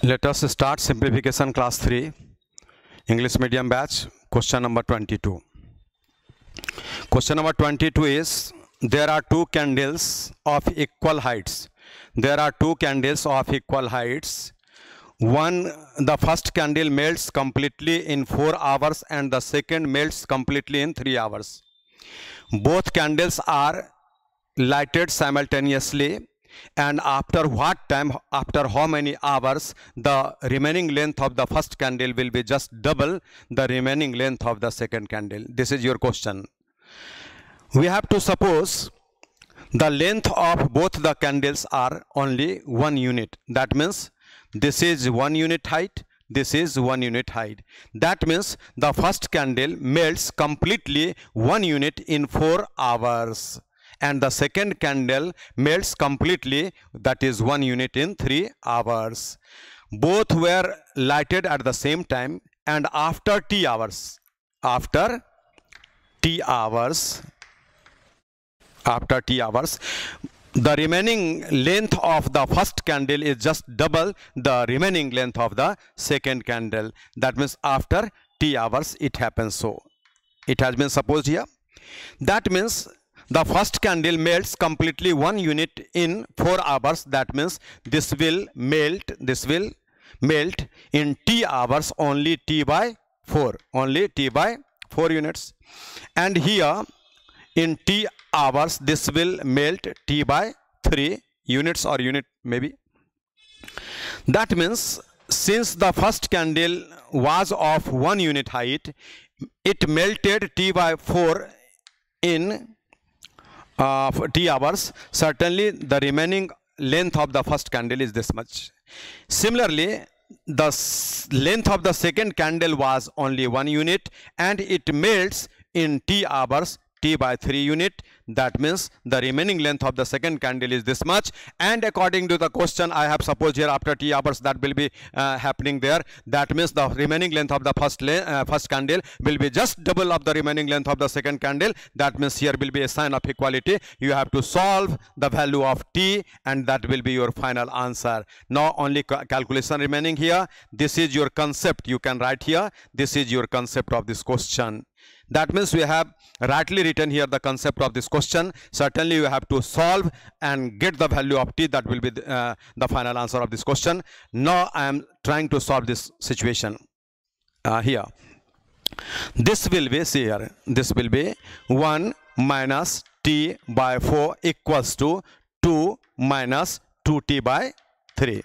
Let us start simplification class 3 English medium batch. Question number 22. Question number 22 is, there are two candles of equal heights. There are two candles of equal heights. The first candle melts completely in 4 hours and the second melts completely in 3 hours. Both candles are lighted simultaneously, and after what time, after how many hours, the remaining length of the first candle will be just double the remaining length of the second candle. This is your question. We have to suppose the length of both the candles are only 1 unit. That means this is 1 unit height, this is 1 unit height. That means the first candle melts completely 1 unit in 4 hours. And the second candle melts completely, that is 1 unit in 3 hours. Both were lighted at the same time, and after T hours, the remaining length of the first candle is just double the remaining length of the second candle. That means after T hours it happens. So it has been supposed here. That means the first candle melts completely 1 unit in 4 hours. That means this will melt in T hours only T by 4, units. And here in T hours this will melt T by 3 units or unit maybe. That means since the first candle was of 1 unit height, it melted T by 4 in T hours. Certainly the remaining length of the first candle is this much. Similarly, the length of the second candle was only 1 unit and it melts in T hours T by 3 unit. That means the remaining length of the second candle is this much. And according to the question, I have supposed here after T hours that will be happening there. That means the remaining length of the first candle will be just double of the remaining length of the second candle. That means here will be a sign of equality. You have to solve the value of T and that will be your final answer. Now only calculation remaining here. This is your concept. You can write here. This is your concept of this question. That means we have rightly written here the concept of this question. Certainly you have to solve and get the value of T. That will be the final answer of this question. Now I am trying to solve this situation here. This will be, see here, this will be 1 minus T by 4 equals to 2 minus 2T by 3.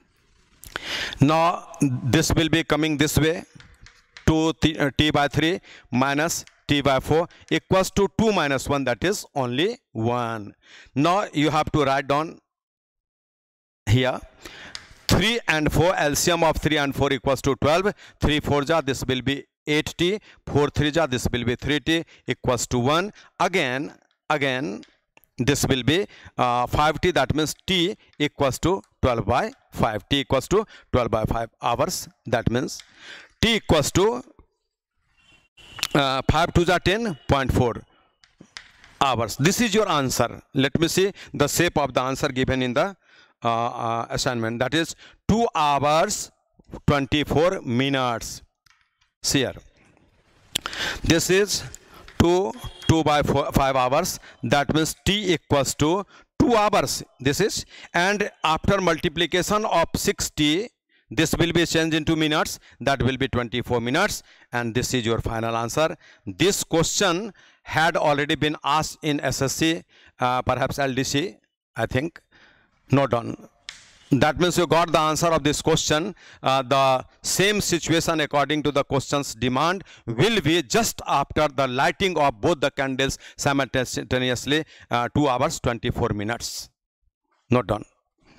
Now this will be coming this way. 2T by 3 minus T by 4 equals to 2 minus 1, that is only 1. Now you have to write down here 3 and 4, LCM of 3 and 4 equals to 12. 3 4 ja, this will be 8T, 4 3 ja, this will be 3T equals to 1. Again this will be 5T, that means T equals to 12 by 5. T equals to 12 by 5 hours. That means T equals to 5 2 ja 10.4 hours. This is your answer. Let me see the shape of the answer given in the assignment. That is 2 hours 24 minutes. See here. This is 2 by 5 hours. That means T equals to 2 hours. This is, and after multiplication of 6T, this will be changed into minutes. That will be 24 minutes. And this is your final answer. This question had already been asked in SSC, perhaps LDC, I think. Note down. That means you got the answer of this question. The same situation according to the question's demand will be just after the lighting of both the candles simultaneously, 2 hours 24 minutes. Note down.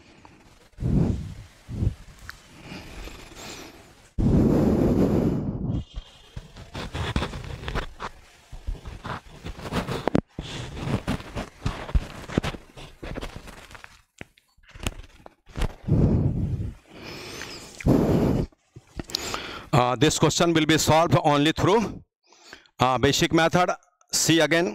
This question will be solved only through basic method. See again.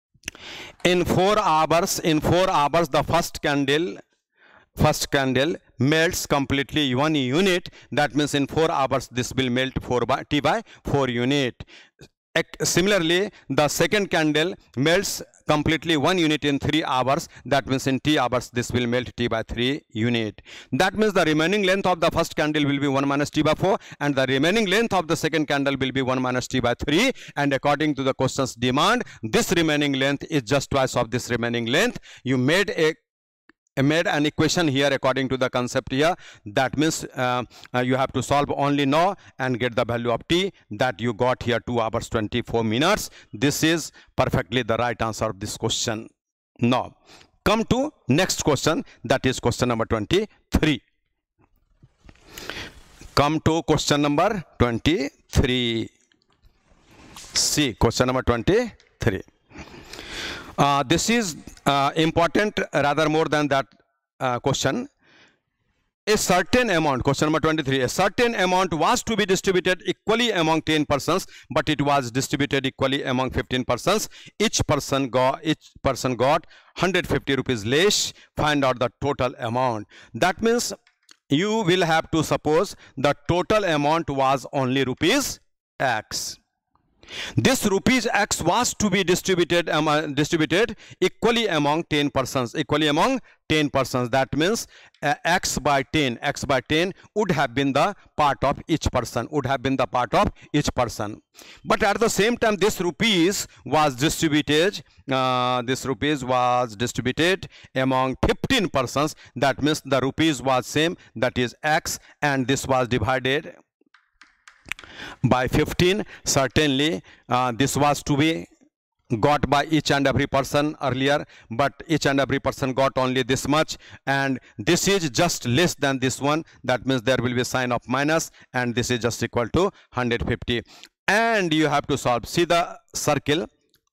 In 4 hours, the first candle melts completely 1 unit, that means in 4 hours this will melt T by 4 unit. Similarly, the second candle melts completely 1 unit in 3 hours, that means in T hours this will melt T by 3 unit. That means the remaining length of the first candle will be 1 minus T by 4, and the remaining length of the second candle will be 1 minus T by 3, and according to the question's demand, this remaining length is just twice of this remaining length. You made an equation here according to the concept here. That means you have to solve only now and get the value of T that you got here, 2 hours 24 minutes. This is perfectly the right answer of this question. Now come to next question, that is question number 23. Come to question number 23. See question number 23. This is important rather more than that question. A certain amount, question number 23, a certain amount was to be distributed equally among 10 persons, but it was distributed equally among 15 persons. Each person got 150 rupees less. Find out the total amount. That means you will have to suppose the total amount was only rupees X. This rupees X was to be distributed equally among 10 persons. Equally among 10 persons. That means X by 10 would have been the part of each person. But at the same time, this rupees was distributed. Among 15 persons. That means the rupees was same. That is X, and this was divided by 15. Certainly this was to be got by each and every person earlier, but each and every person got only this much, and this is just less than this one. That means there will be a sign of minus, and this is just equal to 150. And you have to solve. See the circle.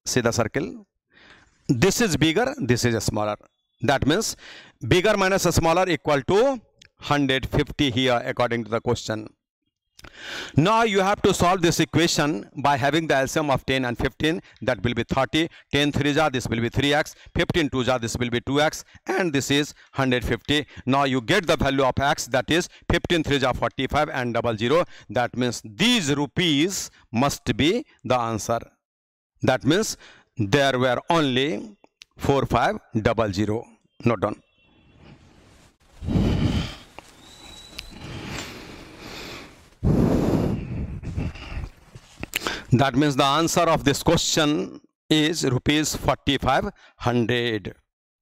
This is bigger, this is smaller. That means bigger minus smaller equal to 150 here according to the question. Now you have to solve this equation by having the LCM of 10 and 15. That will be 30. 10 3 ja, this will be 3x. 15 2 ja, this will be 2x, and this is 150. Now you get the value of x, that is 15 3 ja 45 and 00. That means these rupees must be the answer. That means there were only 4500. Note down. That means the answer of this question is rupees 4500.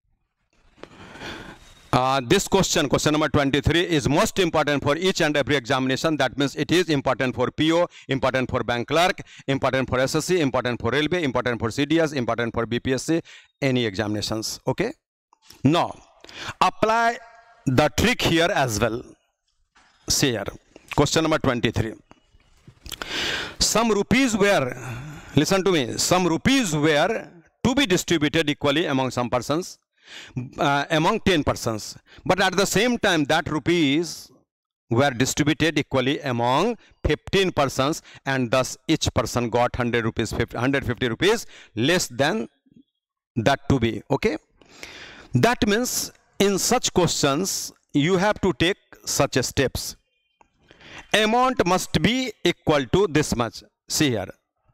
This question number 23, is most important for each and every examination. That means it is important for PO, important for bank clerk, important for SSC, important for railway, important for CDS, important for BPSC, any examinations. Okay. Now apply the trick here as well. See here, question number 23. Some rupees were, listen to me, some rupees were to be distributed equally among some persons, among 10 persons. But at the same time, that rupees were distributed equally among 15 persons, and thus each person got 150 rupees less than that to be. Okay. That means in such questions, you have to take such steps. Amount must be equal to this much. See here,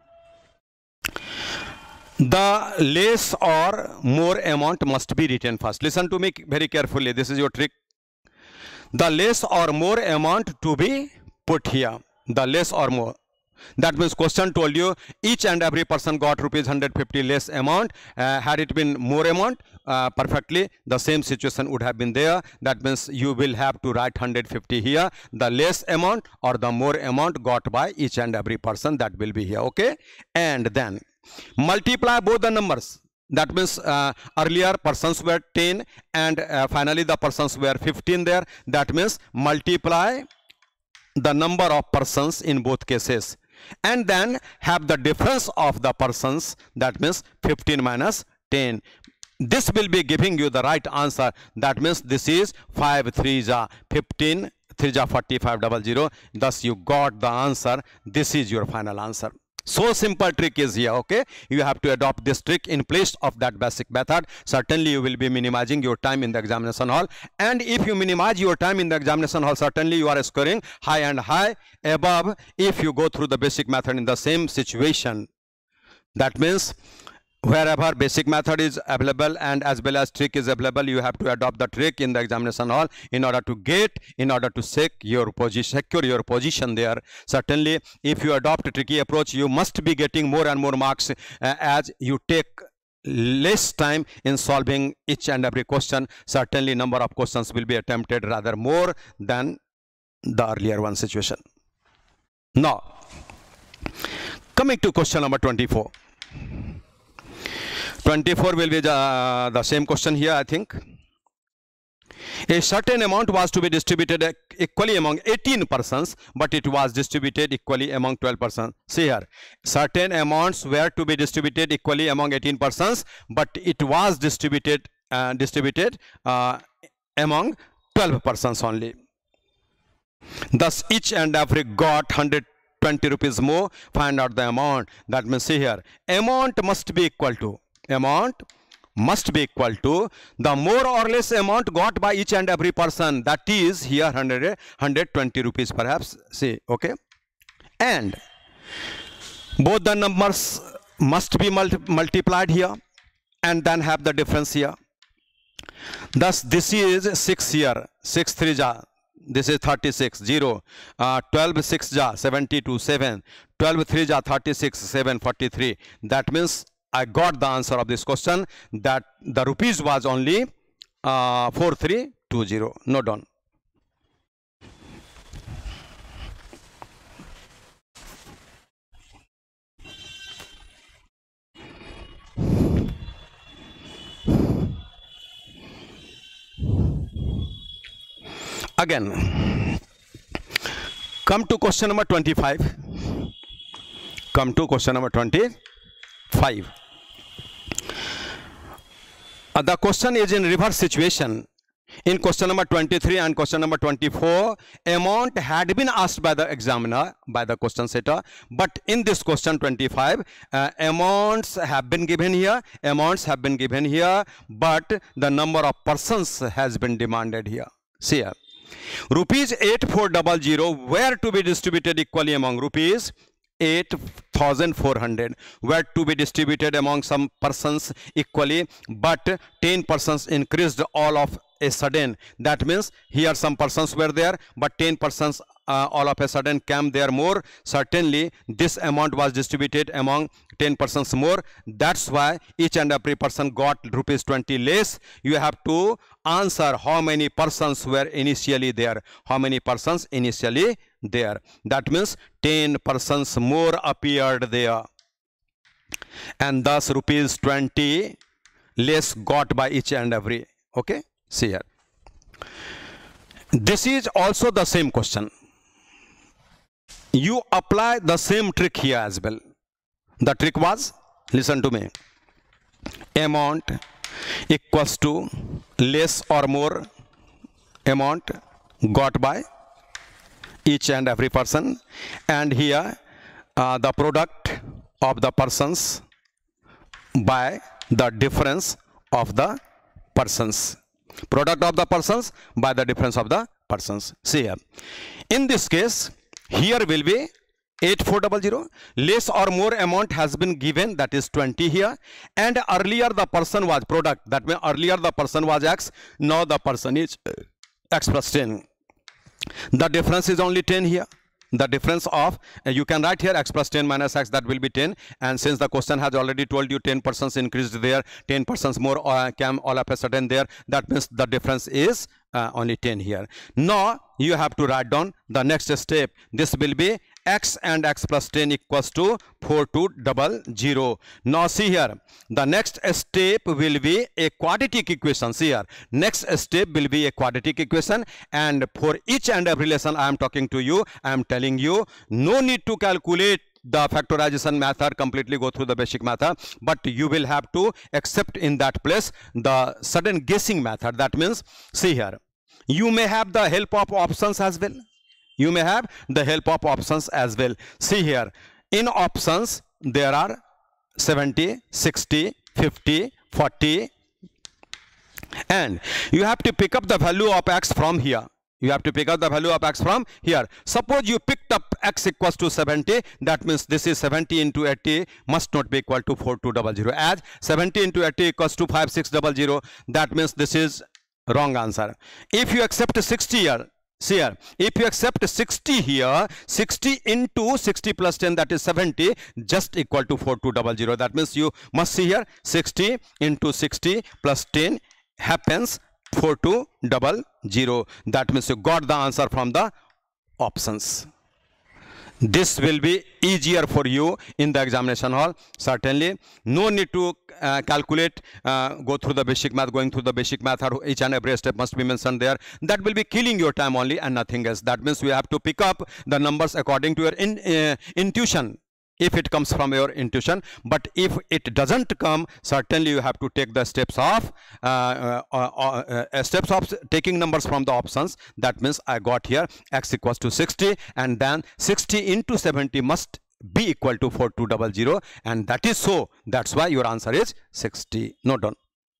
the less or more amount must be written first. Listen to me very carefully. This is your trick. The less or more amount to be put here. The less or more. That means question told you each and every person got rupees 150 less amount. Had it been more amount, perfectly the same situation would have been there. That means you will have to write 150 here. The less amount or the more amount got by each and every person, that will be here. Okay. And then multiply both the numbers. That means earlier persons were 10 and finally the persons were 15 there. That means multiply the number of persons in both cases, and then have the difference of the persons. That means 15 minus 10. This will be giving you the right answer. That means this is 5 3 ja 15, 3 ja 4500. Thus you got the answer. This is your final answer. So simple trick is here. Okay, you have to adopt this trick in place of that basic method. Certainly you will be minimizing your time in the examination hall, and if you minimize your time in the examination hall, certainly you are scoring high and high above if you go through the basic method in the same situation. That means wherever basic method is available and as well as trick is available, you have to adopt the trick in the examination hall in order to secure your position there. Certainly if you adopt a tricky approach, you must be getting more and more marks as you take less time in solving each and every question. Certainly number of questions will be attempted rather more than the earlier one situation. Now coming to question number 24. 24 will be the same question here, I think. A certain amount was to be distributed equally among 18 persons, but it was distributed equally among 12 persons. See here, certain amounts were to be distributed equally among 18 persons, but it was distributed among 12 persons only. Thus each and every got 120 rupees more. Find out the amount. That means, see here, amount must be equal to the more or less amount got by each and every person, that is here 120 rupees perhaps. See, okay, and both the numbers must be multiplied here and then have the difference here. Thus this is 6 here, 6 3 ja, this is 36, 0, 12 6 ja, 72, 7, 12 3 ja, 36, 7, 43. That means I got the answer of this question, that the rupees was only 4320. Note down. Again, come to question number 25. Come to question number 25. The question is in reverse situation. In question number 23 and question number 24, amount had been asked by the examiner, by the question setter, but in this question 25, amounts have been given here, but the number of persons has been demanded here. See here, rupees 8400 were to be distributed equally among rupees 8,400 were to be distributed among some persons equally, but 10 persons increased all of a sudden. That means here some persons were there, but 10 persons all of a sudden came there more. Certainly this amount was distributed among 10 persons more. That's why each and every person got rupees 20 less. You have to answer how many persons were initially there. How many persons initially there? That means 10 persons more appeared there, and thus rupees 20 less got by each and every. Okay, see here, this is also the same question. You apply the same trick here as well. The trick was, listen to me, amount equals to less or more amount got by each and every person, and here the product of the persons by the difference of the persons. Product of the persons by the difference of the persons. See here, in this case, here will be 8400, less or more amount has been given, that is 20 here, and earlier the person was product, that means earlier the person was X, now the person is X plus 10. The difference is only 10 here. The difference of, you can write here X plus 10 minus X, that will be 10, and since the question has already told you 10 persons increased there, 10 persons more came all of a sudden there, that means the difference is only 10 here. Now you have to write down the next step. This will be X and X plus 10 equals to 4200. Now see here, the next step will be a quadratic equation. See here, next step will be a quadratic equation, and for each and every lesson I am talking to you, I am telling you, no need to calculate the factorization method, completely go through the basic method, but you will have to accept in that place the sudden guessing method. That means, see here, you may have the help of options as well. You may have the help of options as well. See here, In options, there are 70, 60, 50, 40, and you have to pick up the value of x from here. You have to pick up the value of x from here. Suppose you picked up x equals to 70. That means this is 70 into 80 must not be equal to 4200. As 70 into 80 equals to 5600. That means this is wrong answer. If you accept 60 here, see here, if you accept 60 here, 60 into 60 plus 10, that is 70, just equal to 4200. That means you must see here 60 into 60 plus 10 happens 4200. That means you got the answer from the options. This will be easier for you in the examination hall. Certainly no need to calculate, go through the basic math. Going through the basic math, each and every step must be mentioned there. That will be killing your time only and nothing else. That means you have to pick up the numbers according to your intuition, if it comes from your intuition. But if it doesn't come, certainly you have to take the steps of taking numbers from the options. That means I got here x equals to 60, and then 60 into 70 must be equal to 4200, and that is so. That's why your answer is 60. Note down.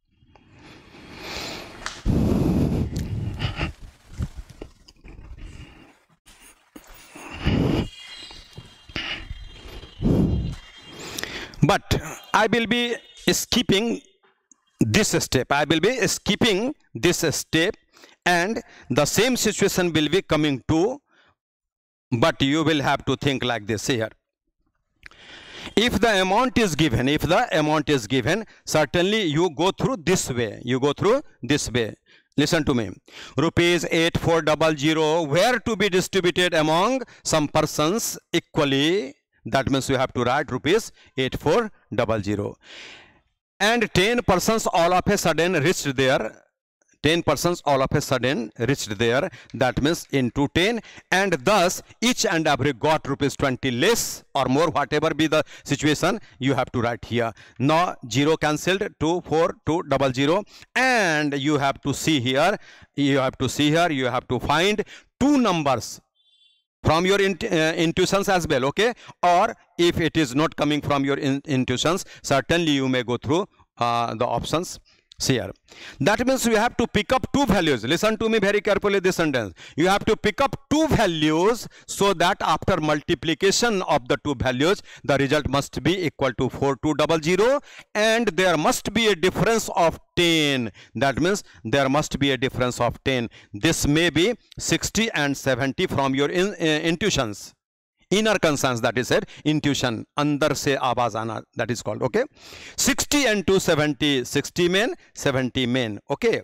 But I will be skipping this step. I will be skipping this step, and the same situation will be coming to, but you will have to think like this here. If the amount is given, certainly you go through this way. Listen to me. Rupees 8400 were to be distributed among some persons equally. That means you have to write rupees 8400. And 10 persons all of a sudden reached there. 10 persons all of a sudden reached there. That means into 10, and thus each and every got rupees 20 less or more, whatever be the situation, you have to write here. Now 0 cancelled, 24200, and you have to see here, you have to find two numbers from your intuitions as well, okay? Or if it is not coming from your intuitions, certainly you may go through the options. See here. That means you have to pick up two values. Listen to me very carefully this sentence. You have to pick up two values so that after multiplication of the two values, the result must be equal to 4200, and there must be a difference of 10. That means there must be a difference of 10. This may be 60 and 70 from your intuitions. Inner conscience, that is said, intuition, andar se awaaz aana, that is called, okay? 60 and 270, 60 men, 70 men, okay?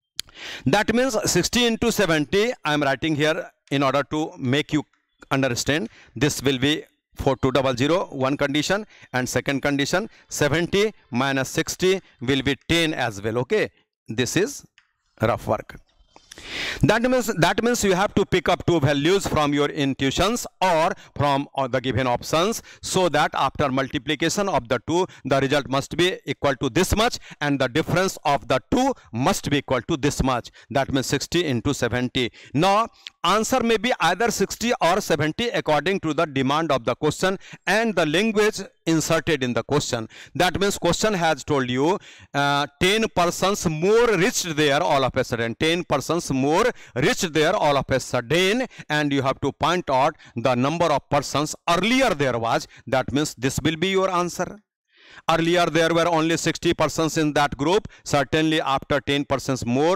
That means 60 into 70, I am writing here in order to make you understand. This will be 4200, one condition, and second condition, 70 minus 60 will be 10 as well, okay? This is rough work. That means you have to pick up two values from your intuitions or from the given options, so that after multiplication of the two, the result must be equal to this much, and the difference of the two must be equal to this much. That means 60 into 70. Now answer may be either 60 or 70 according to the demand of the question and the language inserted in the question. That means question has told you 10 persons more reached there all of a sudden. 10 persons more reached there all of a sudden, and you have to point out the number of persons earlier there was. That means this will be your answer. Earlier there were only 60 persons in that group. Certainly after 10 persons more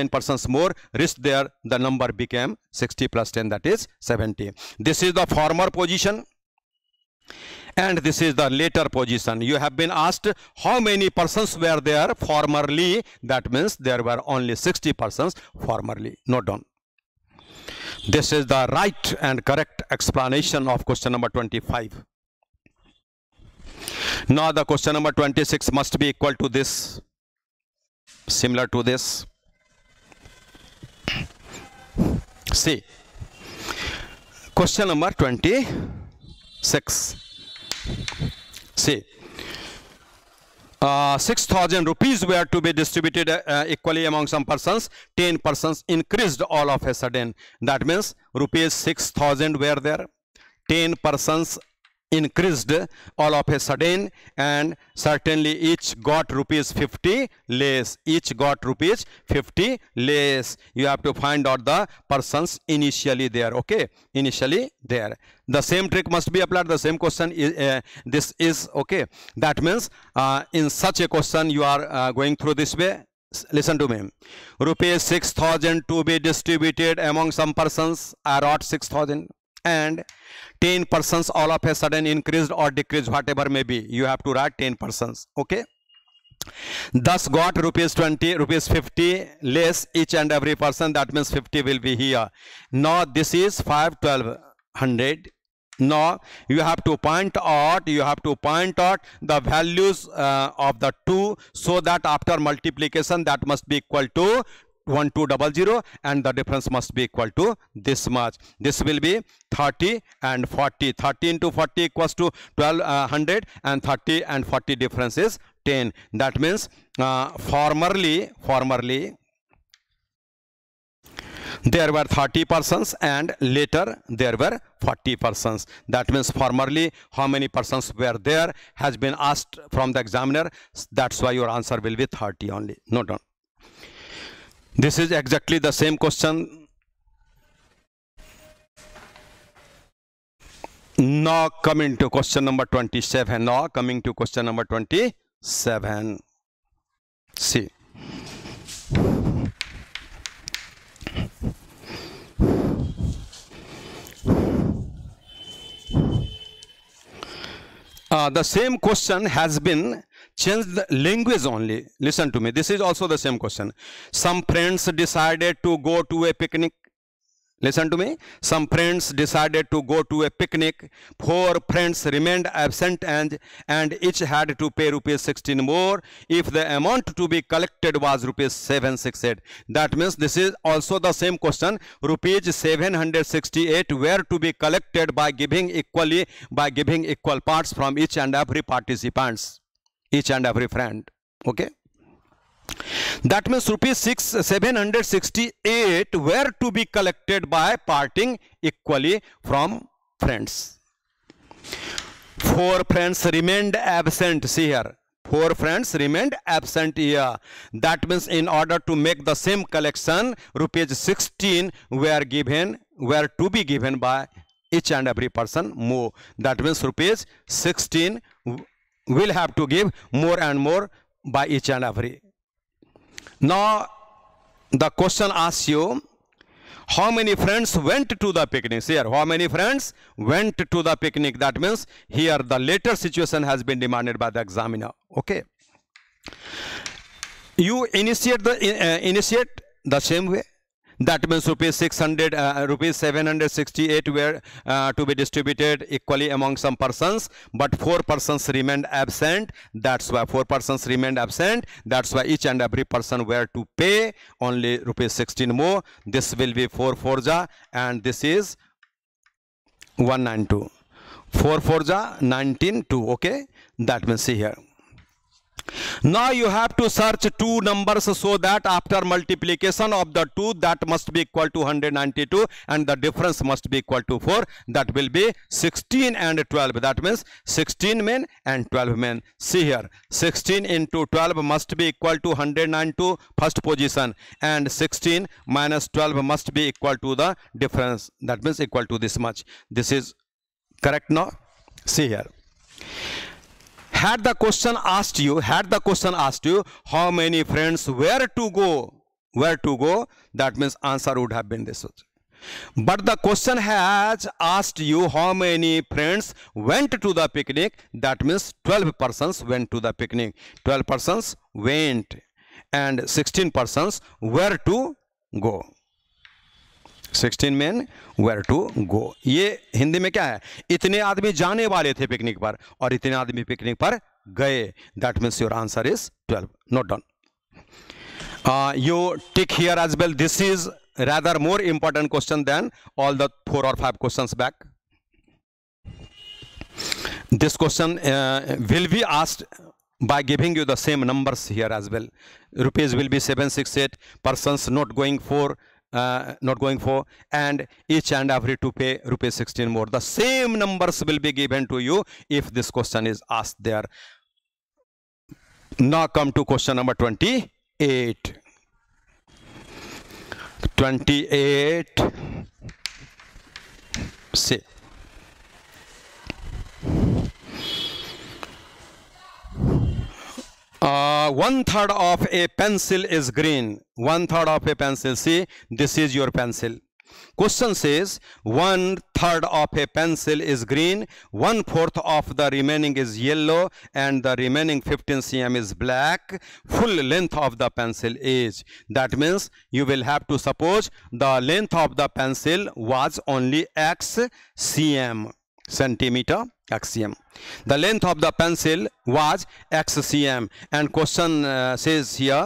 reached there, the number became 60 plus 10, that is 70. This is the former position, and this is the later position. You have been asked how many persons were there formerly. That means there were only 60 persons formerly. Note down. This is the right and correct explanation of question number 25. Now the question number 26 must be equal to this, similar to this. See, question number 26. See, 6,000 rupees were to be distributed equally among some persons. 10 persons increased all of a sudden. That means rupees 6,000 were there. 10 persons increased all of a sudden, and certainly each got rupees 50 less. Each got rupees 50 less. You have to find out the persons initially there. Okay, initially there. The same trick must be applied. The same question is this is okay. That means in such a question you are going through this way. Listen to me. Rupees 6,000 to be distributed among some persons. I wrote 6,000. And 10 persons all of a sudden increased or decreased, whatever may be. You have to write 10 persons. Okay. Thus got rupees 20, rupees 50 less each and every person. That means 50 will be here. Now this is 5, 1200. Now you have to point out the values of the two, so that after multiplication that must be equal to 1200, and the difference must be equal to this much. This will be 30 and 40. 30 into 40 equals to 1200, and 30 and 40 difference is 10. That means formerly there were 30 persons and later there were 40 persons. That means formerly how many persons were there has been asked from the examiner. That's why your answer will be 30 only. Note down. This is exactly the same question. Now coming to question number 27. Now coming to question number 27. See. The same question has been changed the language only. Listen to me. This is also the same question. Some friends decided to go to a picnic. Listen to me. Some friends decided to go to a picnic. 4 friends remained absent and each had to pay rupees 16 more if the amount to be collected was rupees 768. That means this is also the same question. Rupees 768 were to be collected by giving equal parts from each and every participants, each and every friend. Okay. That means rupees 768 were to be collected by parting equally from friends. 4 friends remained absent. See here. 4 friends remained absent here. That means in order to make the same collection, rupees 16 were to be given by each and every person more. That means rupees 16 will have to give more and more by each and every. Now, the question asks you, how many friends went to the picnic? Here, how many friends went to the picnic? That means here the later situation has been demanded by the examiner. Okay. You initiate the same way. That means rupees 768 were to be distributed equally among some persons, but 4 persons remained absent. That's why 4 persons remained absent. That's why each and every person were to pay only rupees 16 more. This will be 4 4 and this is 192. 4 4 19 2. Okay. That means see here. Now you have to search 2 numbers so that after multiplication of the 2 that must be equal to 192 and the difference must be equal to 4. That will be 16 and 12. That means 16 men and 12 men. See here, 16 into 12 must be equal to 192 first position, and 16 minus 12 must be equal to the difference. That means equal to this much. This is correct now. See here. Had the question asked you how many friends were to go, that means answer would have been this. But the question has asked you how many friends went to the picnic. That means 12 persons went to the picnic. 12 persons went and 16 persons were to go. 16 men were to go. ये हिंदी में क्या है? इतने आदमी जाने वाले थे picnic पर और इतने आदमी पिकनिक पर गए. That means your answer is 12. Note down. You tick here as well. This is rather more important question than all the 4 or 5 questions back. This question will be asked by giving you the same numbers here as well. Rupees will be 768, persons not going 4, not going for, and each and every to pay rupees 16 more. The same numbers will be given to you if this question is asked there. Now come to question number 28. 28. See. One third of a pencil is green. One third of a pencil. See, this is your pencil. Question says 1/3 of a pencil is green, 1/4 of the remaining is yellow, and the remaining 15 cm is black. Full length of the pencil is. That means you will have to suppose the length of the pencil was only x cm, centimeter x cm. The length of the pencil was x cm, and question says here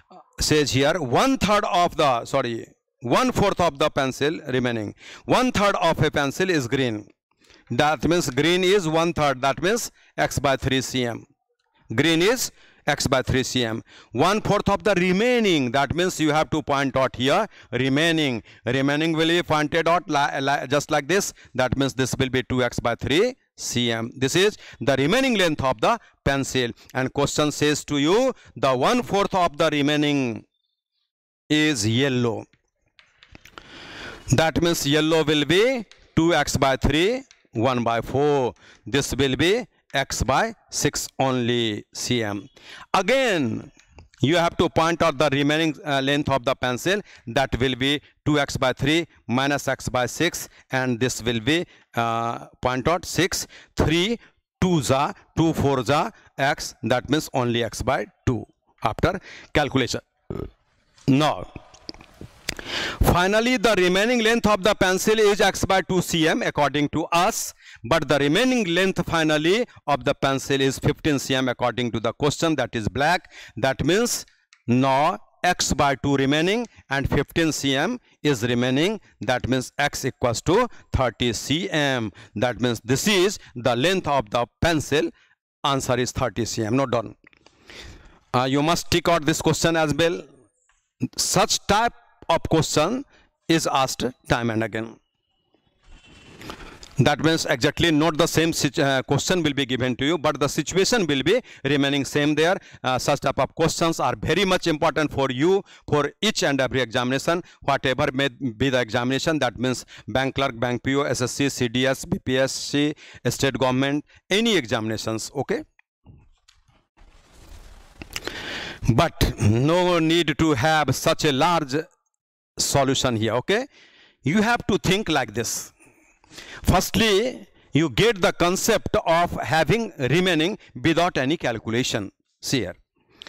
1/3 of the 1/4 of the pencil remaining. 1/3 of a pencil is green. That means green is 1/3. That means x by 3 cm. Green is x by 3 cm. 1/4 of the remaining. That means you have to point out here remaining. Remaining will be pointed out just like this. That means this will be 2x by 3 cm. This is the remaining length of the pencil. And question says to you the 1/4 of the remaining is yellow. That means yellow will be 2x by 3, 1 by 4. This will be x by 6 only cm. Again, you have to point out the remaining length of the pencil. That will be 2x by 3 minus x by 6. And this will be point out 6. 3, 2 za, 2, 4 za, x. That means only x by 2 after calculation. Now, finally, the remaining length of the pencil is x by 2 cm according to us, but the remaining length finally of the pencil is 15 cm according to the question, that is black. That means now x by 2 remaining and 15 cm is remaining. That means x equals to 30 cm. That means this is the length of the pencil. Answer is 30 cm. Not done. You must tick out this question as well. Such type of question is asked time and again. That means exactly not the same question will be given to you, but the situation will be remaining same there. Such type of questions are very much important for you for each and every examination, whatever may be the examination. That means bank clerk, bank PO, SSC, CDS, BPSC, state government, any examinations. Okay. But no need to have such a large solution here. Okay, you have to think like this. Firstly, you get the concept of having remaining without any calculation. See here,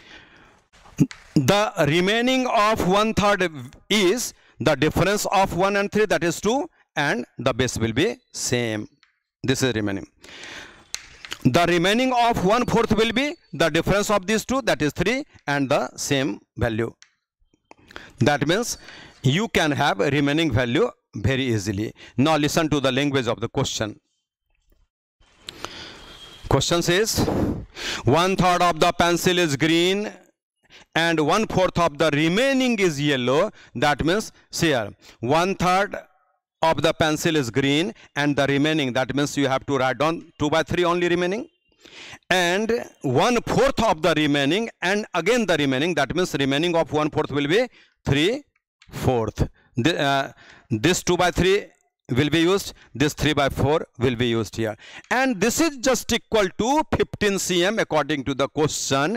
the remaining of 1/3 is the difference of 1 and 3, that is 2, and the base will be same. This is remaining. The remaining of 1/4 will be the difference of these two, that is 3, and the same value. That means you can have a remaining value very easily. Now listen to the language of the question. Question says 1/3 of the pencil is green and 1/4 of the remaining is yellow. That means see here, 1/3 of the pencil is green and the remaining, that means you have to write down 2 by 3 only remaining, and 1/4 of the remaining and again the remaining, that means remaining of 1/4 will be 3/4. This 2 by 3 will be used, this 3 by 4 will be used here, and this is just equal to 15 cm according to the question.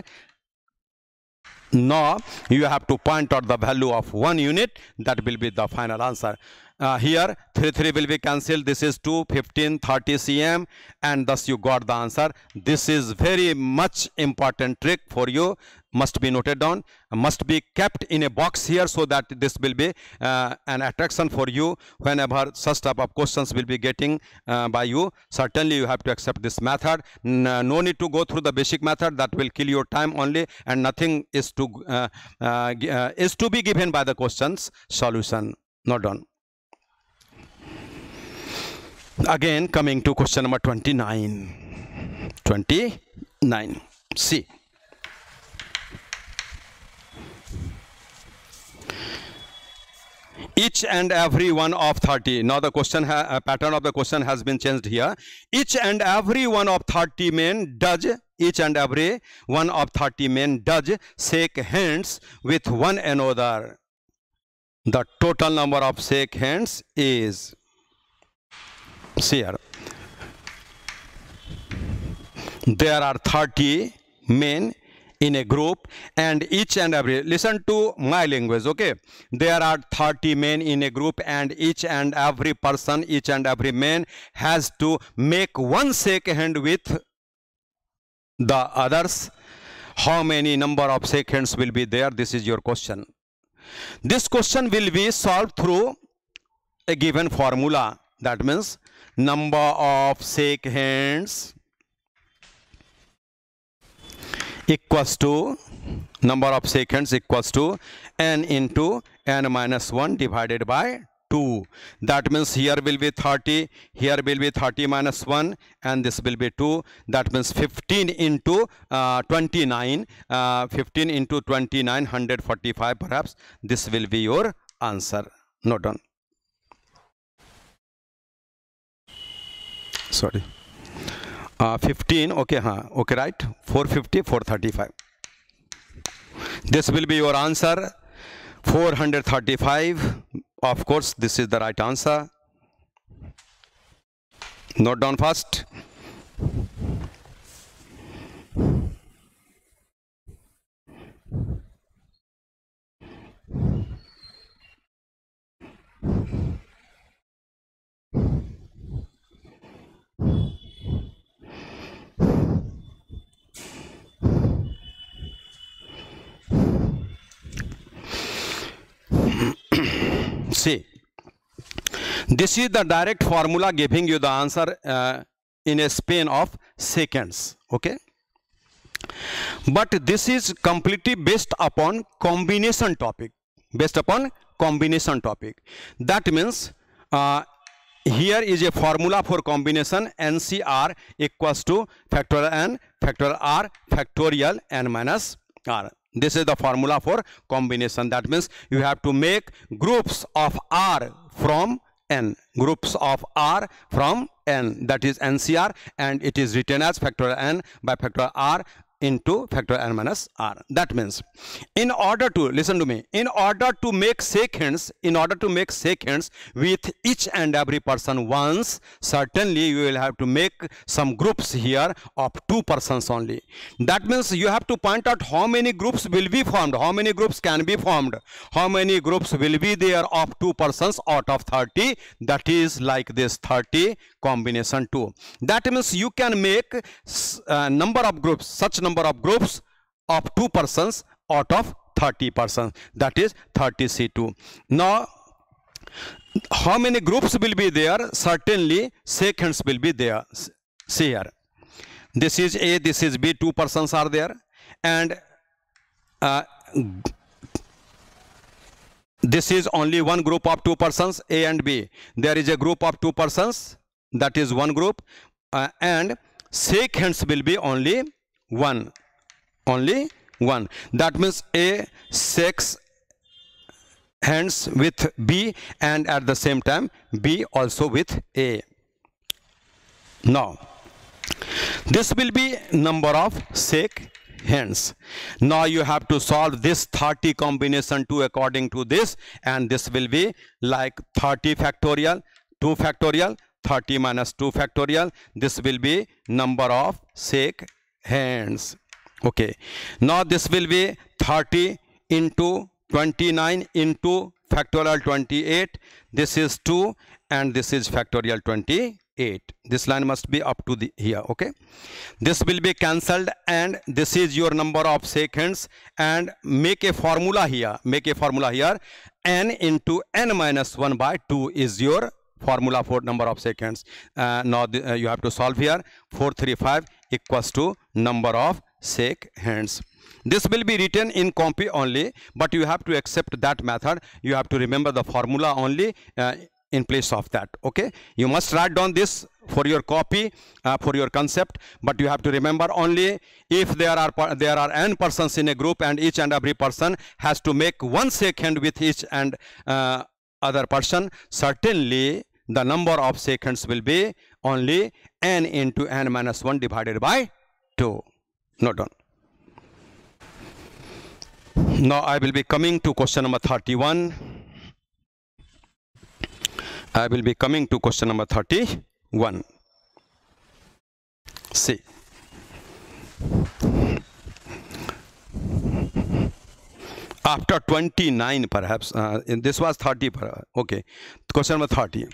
Now you have to point out the value of 1 unit, that will be the final answer. Here 3 will be cancelled. This is 2, 15, 30 cm, and thus you got the answer. This is very much important trick for you, must be noted down, must be kept in a box here, so that this will be an attraction for you whenever such type of questions will be getting by you. Certainly you have to accept this method. No need to go through the basic method, that will kill your time only, and nothing is to be given by the questions solution. Not done. Again, coming to question number 29. 29. See. each and every one of 30. Now the question pattern of the question has been changed here. Each and every one of 30 men does, each and every one of 30 men does shake hands with one another. The total number of shake hands is, see here, there are 30 men in a group, and each and every, listen to my language, okay, there are 30 men in a group, and each and every person, each and every man has to make one shake hand with the others. How many number of shake hands will be there? This is your question. This question will be solved through a given formula. That means number of shake hands equals to, number of shake hands equals to n into n minus 1 divided by 2. That means here will be 30, here will be 30 minus 1, and this will be 2. That means 15 into 29, 15 into 29, 145 perhaps. This will be your answer. Note down. Sorry. 15, okay, okay, right, 450, 435. This will be your answer, 435. Of course, this is the right answer. Note down first. See, this is the direct formula giving you the answer in a span of seconds, okay? But this is completely based upon combination topic, based upon combination topic. That means here is a formula for combination, NCR equals to factorial n, factorial r, factorial n minus r. This is the formula for combination. That means you have to make groups of R from N. Groups of R from N. That is NCR, and it is written as factorial N by factorial R into factorial N minus R. That means, in order to, listen to me, in order to make seconds, in order to make seconds with each and every person once, certainly you will have to make some groups here of 2 persons only. That means you have to point out how many groups will be formed, how many groups can be formed, how many groups will be there of 2 persons out of 30. That is like this 30 combination 2. That means you can make number of groups, such number of groups of 2 persons out of 30 persons. That is 30C2. Now, how many groups will be there? Certainly seconds will be there. See here. This is A, this is B, 2 persons are there. And this is only one group of 2 persons, A and B. There is a group of 2 persons, that is one group. And seconds will be only one. Only one. That means A shakes hands with B, and at the same time B also with A. Now, this will be number of shake hands. Now you have to solve this 30 combination 2 according to this, and this will be like 30 factorial, 2 factorial, 30 minus 2 factorial. This will be number of shake hands. Okay. Now this will be 30 into 29 into factorial 28. This is 2 and this is factorial 28. This line must be up to the here. Okay. This will be cancelled, and this is your number of seconds, and make a formula here. Make a formula here. N into n minus 1 by 2 is your formula for number of seconds. Now you have to solve here. 435 equals to number of shake hands. This will be written in copy only, but you have to accept that method. You have to remember the formula only in place of that. Okay, you must write down this for your copy, for your concept, but you have to remember only if there are n persons in a group, and each and every person has to make 1 second with each and other person, certainly the number of seconds will be only n into n minus 1 divided by 2. Note down. Now I will be coming to question number 31. I will be coming to question number 31. See. After 29 perhaps, this was 30, okay. Question number 30.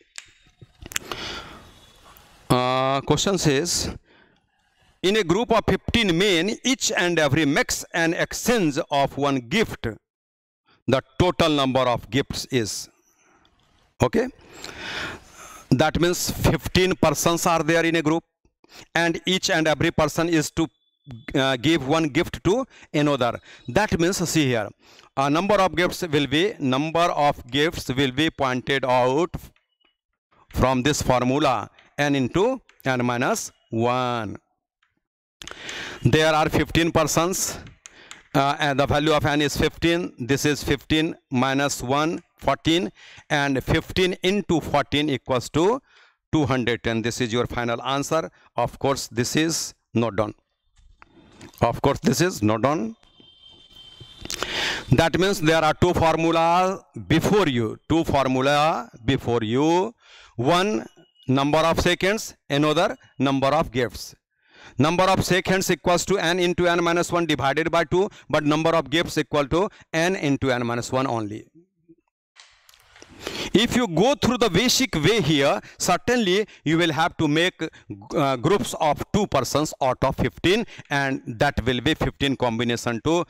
Question says, in a group of 15 men, each and every makes an exchange of one gift. The total number of gifts is, okay. That means 15 persons are there in a group, and each and every person is to give one gift to another. That means, see here, a number of gifts will be pointed out from this formula, n into n minus 1. There are 15 persons, and the value of n is 15. This is 15 minus 1, 14, and 15 into 14 equals to 210. This is your final answer. Of course, this is not done. Of course, this is not done. That means there are two formulas before you. One, number of seconds, another, number of gifts. Number of seconds equals to n into n minus 1 divided by 2, but number of gifts equal to n into n minus 1 only. If you go through the basic way here, certainly you will have to make groups of 2 persons out of 15, and that will be 15 combination 2,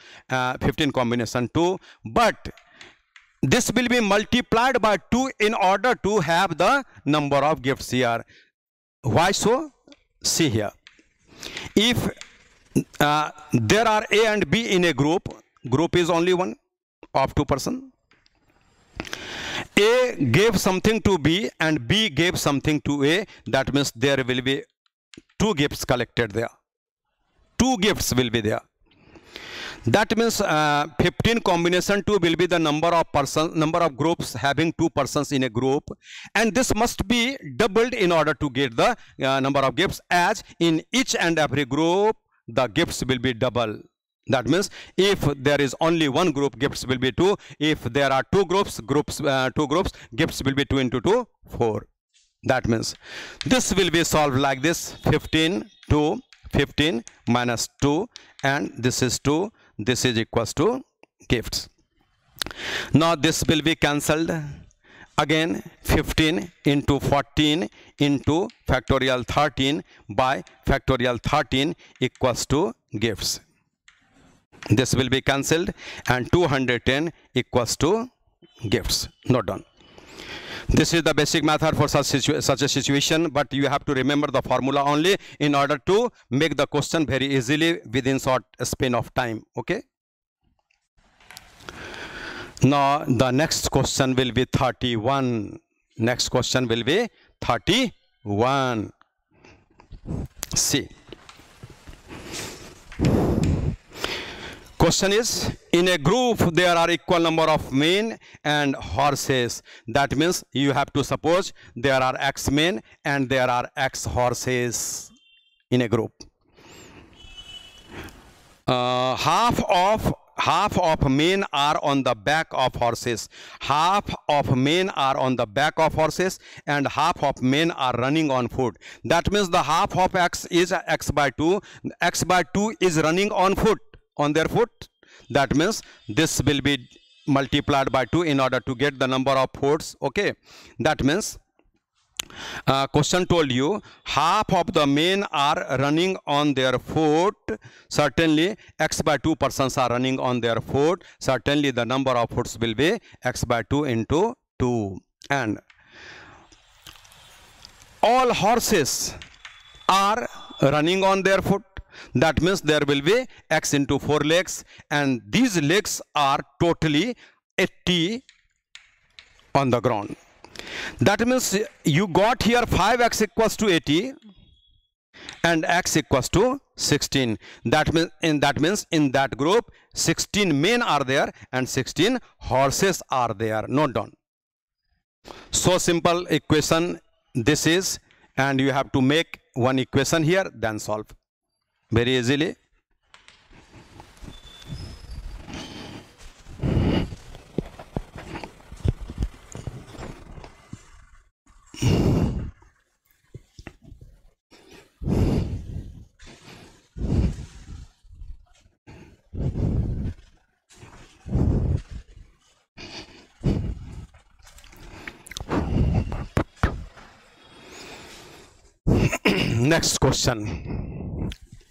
but this will be multiplied by 2 in order to have the number of gifts here. Why so? See here. If there are A and B in a group is only one of 2 persons. A gave something to B and B gave something to A. That means there will be 2 gifts collected there. 2 gifts will be there. That means 15 combination 2 will be the number of groups having 2 persons in a group, and this must be doubled in order to get the number of gifts, as in each and every group the gifts will be double. That means if there is only one group, gifts will be 2. If there are 2 groups, gifts will be 2 into 2, 4. That means this will be solved like this: 15 to 15 minus 2, and this is 2. This is equals to gifts. Now this will be cancelled. Again 15 into 14 into factorial 13 by factorial 13 equals to gifts. This will be cancelled, and 210 equals to gifts. Not done. This is the basic method for such a situation, but you have to remember the formula only in order to make the question very easily within short span of time. Okay. Now the next question will be 31. Next question will be 31. See. Question is, in a group there are equal number of men and horses. That means you have to suppose there are X men and there are X horses in a group. Half of men are on the back of horses. Half of men are on the back of horses, and half of men are running on foot. That means the half of X is X by 2. X by 2 is running on foot. On their foot. That means this will be multiplied by 2 in order to get the number of foots. Okay. That means question told you half of the men are running on their foot. Certainly X by 2 persons are running on their foot. Certainly the number of foots will be X by 2 into 2. And all horses are running on their foot. That means there will be X into 4 legs, and these legs are totally 80 on the ground. That means you got here 5x equals to 80 and x equals to 16. That means in that group 16 men are there and 16 horses are there. Note down. So simple equation this is, and you have to make one equation here, then solve very easily. Next question.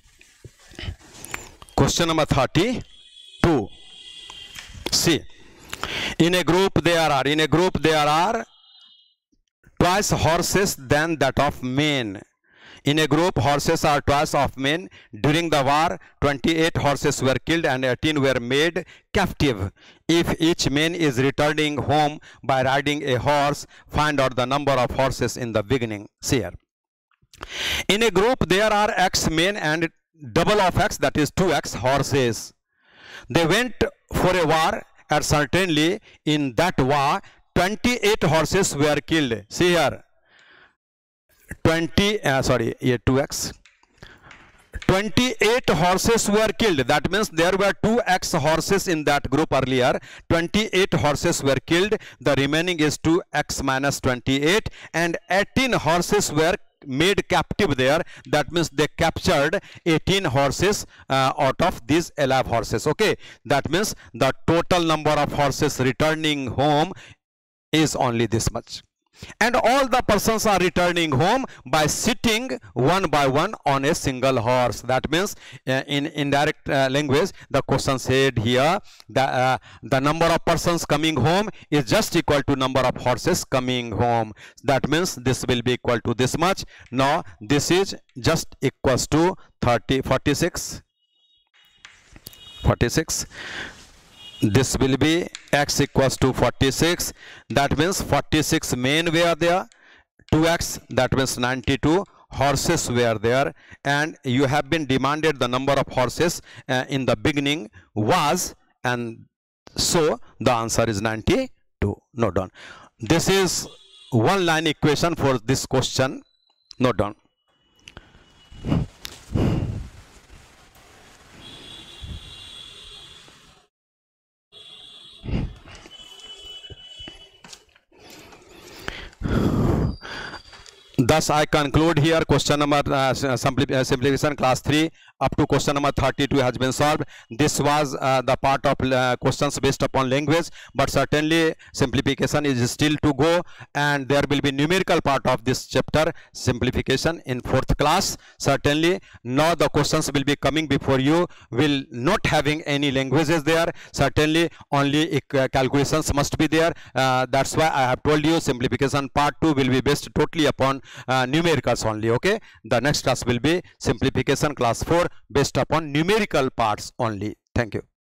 Question number 32. See, in a group there are twice horses than that of men. In a group, horses are twice of men. During the war, 28 horses were killed and 18 were made captive. If each man is returning home by riding a horse, find out the number of horses in the beginning. See here. In a group, there are X men and double of X, that is 2X horses. They went for a war, and certainly in that war, 28 horses were killed. See here. 2X. 28 horses were killed. That means there were 2X horses in that group earlier. 28 horses were killed. The remaining is 2X minus 28, and 18 horses were made captive there. That means they captured 18 horses out of these 11 horses. Okay, that means the total number of horses returning home is only this much, and all the persons are returning home by sitting one by one on a single horse. That means in indirect language, the question said here that the number of persons coming home is just equal to number of horses coming home. That means this will be equal to this much. Now this is just equals to 46. This will be X equals to 46. That means 46 men were there. 2X, that means 92 horses were there. And you have been demanded the number of horses in the beginning was, and so the answer is 92. Note down. This is one line equation for this question. Note down. Thus I conclude here question number simplification class 3 up to question number 32 has been solved. This was the part of questions based upon language, but certainly simplification is still to go, and there will be numerical part of this chapter simplification in 4th class. Certainly now the questions will be coming before you, will not having any languages there. Certainly only calculations must be there. That's why I have told you simplification part 2 will be based totally upon numericals only. Okay, the next class will be simplification class 4 based upon numerical parts only. Thank you.